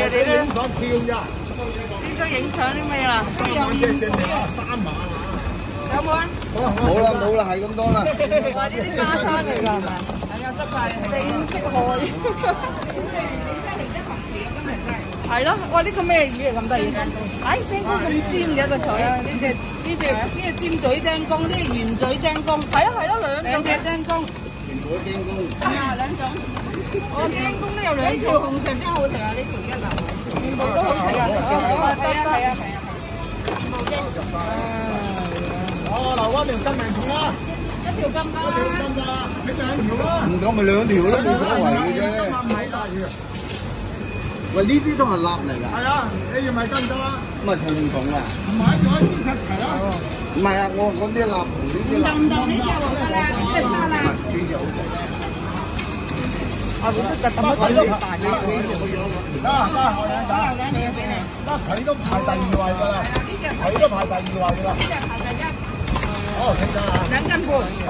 嘅你咧。 影相跳咋？ 應該影相啲咩啦？ 隻3碼。 有冇啊？ 冇啦冇啦，係咁多啦。 哇！呢啲加餐嚟㗎係咪？係啊，執晒正式海。係咯，哇！呢個咩魚嚟咁得意？哎，釘公咁尖嘅一個嘴。呢隻尖嘴釘公，呢個圓嘴釘公。係啊，兩隻釘公。 全部都釘公。 係啊，兩種。我釘公都有兩條紅石真好食啊！呢條一流，全部都好食啊！係啊。全部釘。 哦，留翻條金命蟲啦。 一條金啦。 你2條啦。 唔夠咪2條咯，冇所謂嘅啫。 唔係大魚。 喂，呢啲都係臘嚟㗎。 係啊，你要咪跟咗啦？ 咁咪同唔同啊？ 唔係，我先一齊啦。 唔係啊，我嗰啲臘同呢啲臘。 唔同呢隻我得啦，呢隻差啦。 呢隻好食。 我覺得咁鬼都大嘅。 得， 兩條俾你。 得佢都排第2位㗎啦。佢都排第2位㗎啦。 呢隻排第1。 哦，清楚啦。 2斤半。